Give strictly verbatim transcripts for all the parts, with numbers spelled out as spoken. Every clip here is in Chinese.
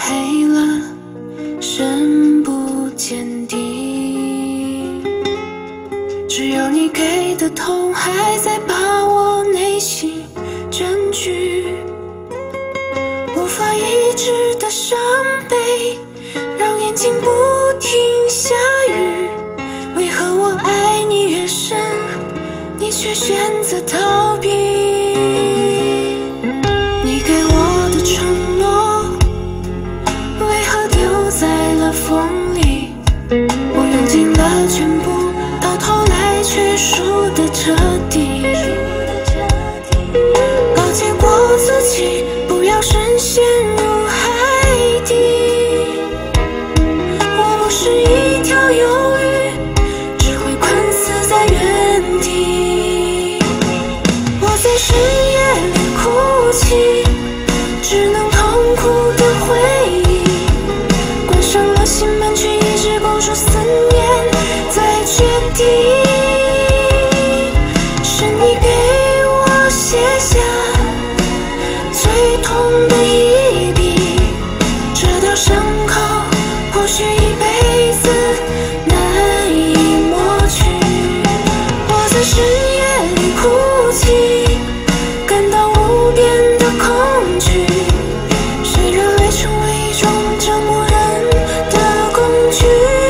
黑了，深不见底。只有你给的痛还在把我内心占据，无法抑制的伤悲让眼睛不停下雨。为何我爱你越深，你却选择逃避？你给我的承诺为何丢在了风里？我用尽了全部，到头来却输得彻底。告诫过自己不要深陷入海底，我不是一条鱿鱼，只会困死在原地。我在深夜里哭泣，只能痛苦的回忆，关上了心门，却一直拱手思念在决堤。是你给我写下最痛的一笔，这道伤口或许一辈子难以抹去。我在深夜里哭泣，感到无边的恐惧，谁人类成为一种折磨人的工具。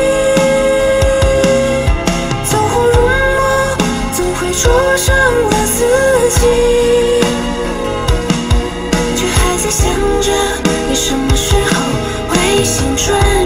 走火入魔，总会灼伤了自己，却还在想着你什么时候会醒转。